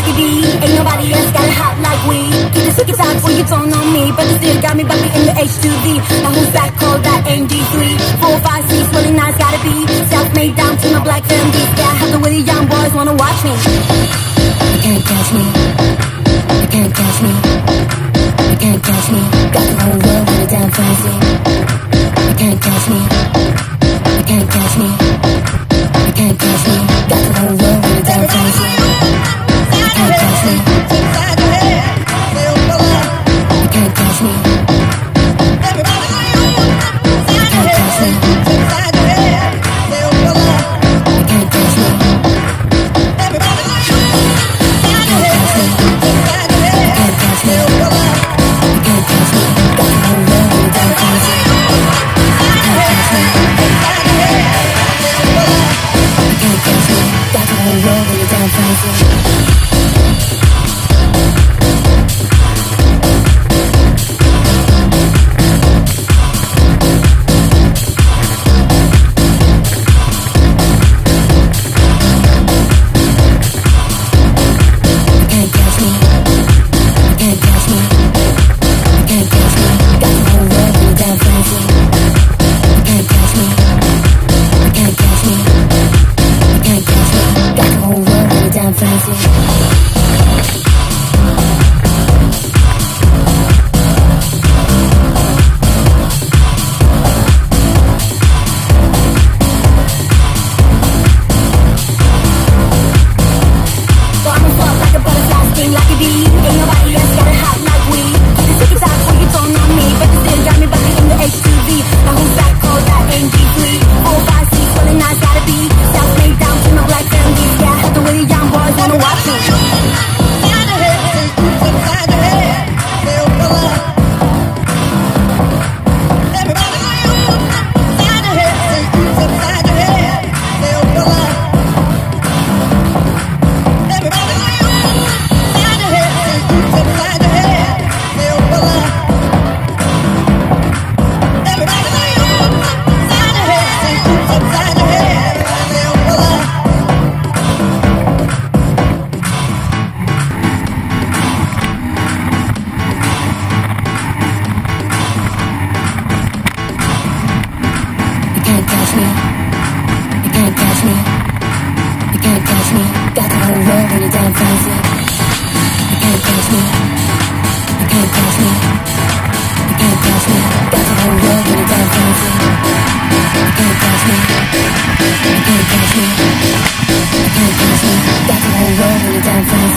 like it be. Ain't nobody else got it hot like we. Keep the secret talk for you don't know me, but you still got me bumping in your H2V. Now who's that called that MD3? 4, 5, 6, really nice gotta be. Self-made down to my black family. Yeah, I have the way the young boys wanna watch me. You can't catch me. You can't catch me. You can't catch me. Got the whole world with a damn fancy. You can't catch me. You can't catch me. You can't catch me. Got the whole world with a damn fancy. You can't catch me. You can't catch me. You can't catch me. You can't catch me. Got the whole world in a damn fancy.